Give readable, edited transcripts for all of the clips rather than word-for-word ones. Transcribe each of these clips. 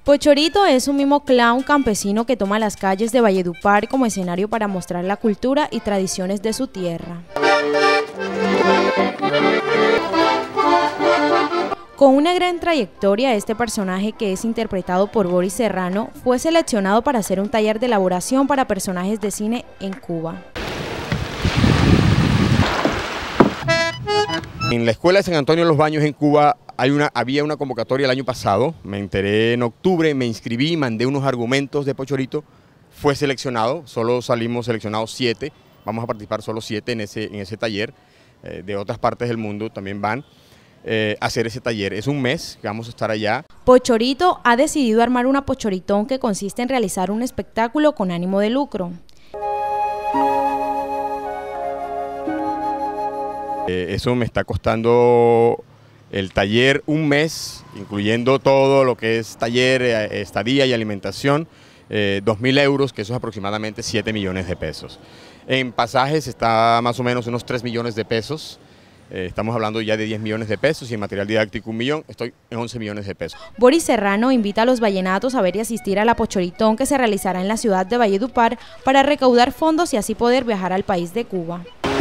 Pochorito es un mimo clown campesino que toma las calles de Valledupar como escenario para mostrar la cultura y tradiciones de su tierra. Con una gran trayectoria, este personaje, que es interpretado por Boris Serrano, fue seleccionado para hacer un taller de elaboración para personajes de cine en Cuba. En la Escuela de San Antonio de los Baños en Cuba había una convocatoria el año pasado, me enteré en octubre, me inscribí, mandé unos argumentos de Pochorito, fue seleccionado, solo salimos seleccionados 7, vamos a participar solo 7 en ese taller, de otras partes del mundo también van a hacer ese taller. Es un mes que vamos a estar allá. Pochorito ha decidido armar una pochoritón que consiste en realizar un espectáculo con ánimo de lucro. Eso me está costando el taller un mes, incluyendo todo lo que es taller, estadía y alimentación, 2.000 euros, que eso es aproximadamente 7 millones de pesos. En pasajes está más o menos unos 3 millones de pesos, estamos hablando ya de 10 millones de pesos y en material didáctico 1 millón, estoy en 11 millones de pesos. Boris Serrano invita a los vallenatos a ver y asistir a la pochoritón que se realizará en la ciudad de Valledupar para recaudar fondos y así poder viajar al país de Cuba.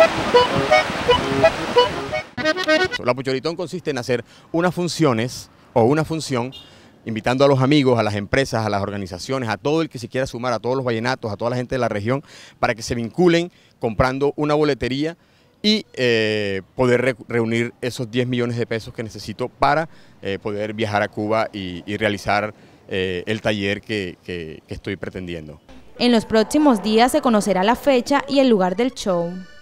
La pochoritón consiste en hacer unas funciones o una función invitando a los amigos, a las empresas, a las organizaciones, a todo el que se quiera sumar, a todos los vallenatos, a toda la gente de la región, para que se vinculen comprando una boletería y poder reunir esos 10 millones de pesos que necesito para poder viajar a Cuba y realizar el taller que estoy pretendiendo. En los próximos días se conocerá la fecha y el lugar del show.